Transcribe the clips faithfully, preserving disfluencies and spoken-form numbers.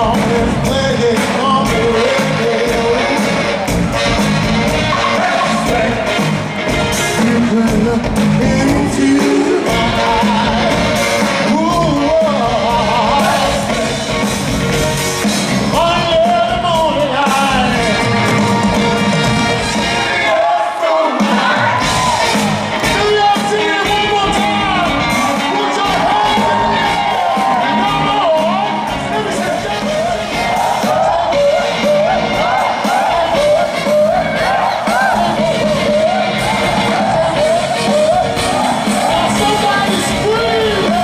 song is playing on the radio. You can look into my eyes. Ooh, on your morning light. Do y'all see it one more time? Put your hands in the air. Come on. Let me see you. Somebody scream!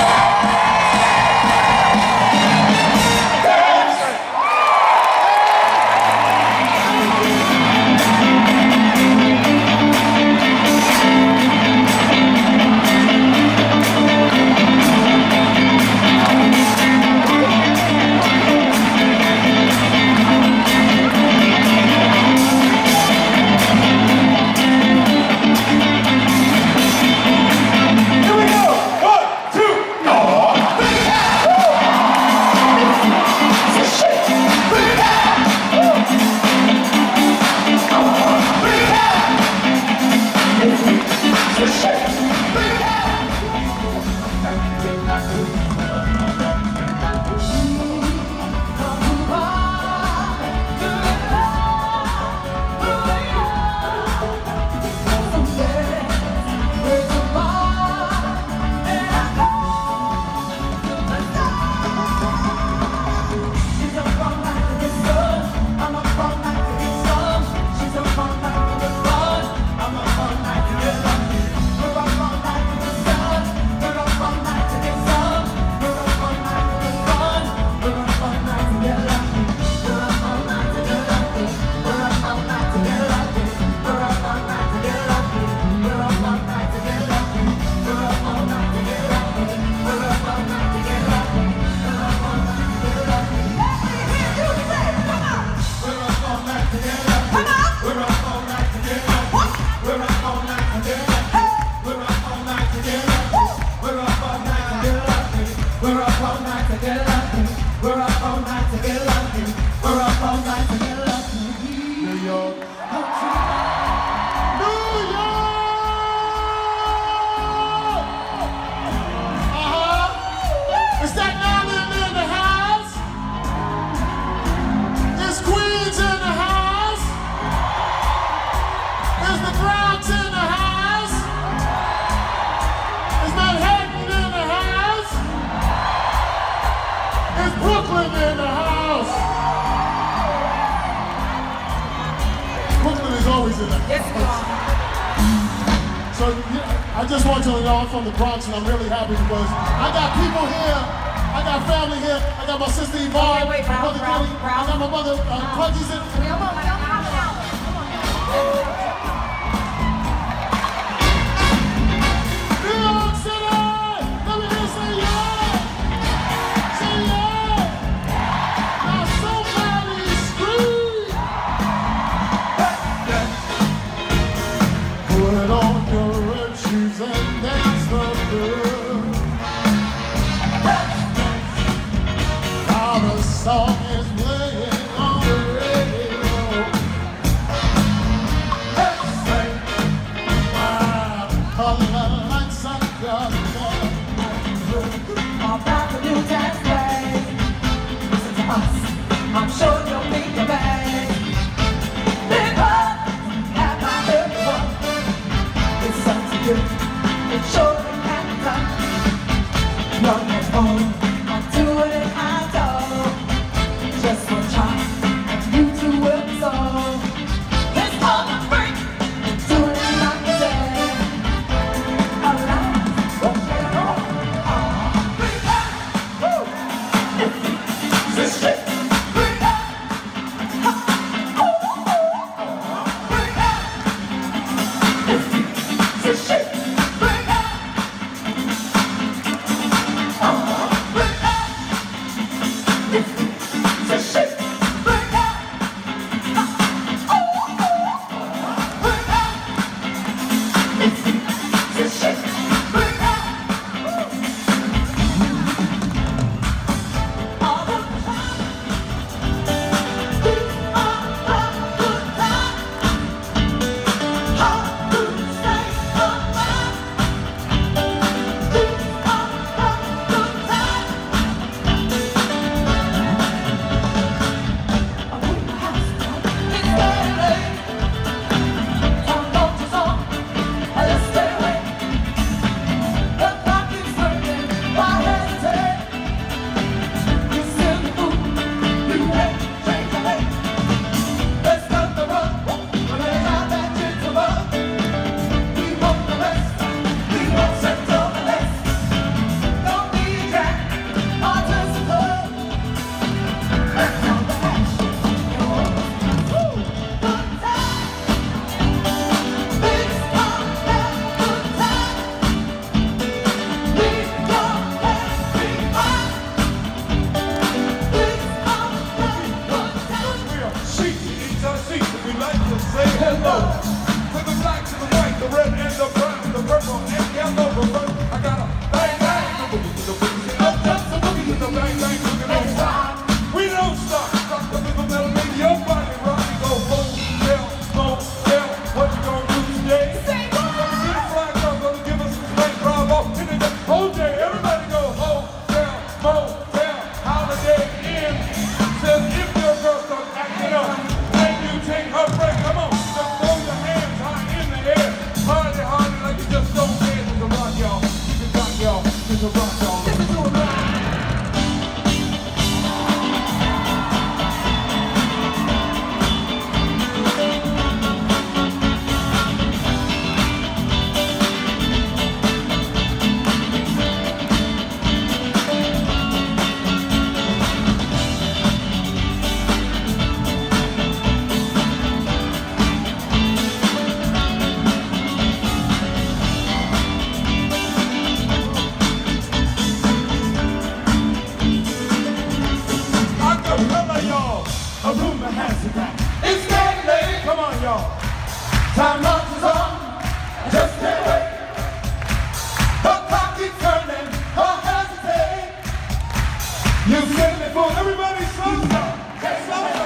So yeah, I just want you to know I'm from the Bronx and I'm really happy because I got people here, I got family here, I got my sister Yvonne, okay, wait, Brown, brother Brown, Kelly, Brown. I got my mother uh, Puggy's in. Come on, come on, come on. New York City! Let me hear you say yeah! Say yeah! Now somebody scream! Put on your red shoes and dance the blues. Now the song is playing on the radio. Color lights on your color. All about the new dance play. Listen to us. I'm sure you'll make it back. Live up, have my good one. It's something good. It's sure it can be done. Run your own. I'm doing it, I know. Just one try, and you two will be so. It's all the break. Doing it like you said. Alive. Okay, roll. Oh, bring it back. Woo. This shit. Bring it back. Ha. Oh, oh, oh. Bring it back. This shit. Bring it back. Oh, bring it back. This shit. Bring it back. Ha. Oh, oh, oh. Bring it back. This shit. Bring it back. All the time. on. Time marches on. I just can't wait. The clock keeps turning. I'll hesitate. You send me for everybody. Slow down. Slow down.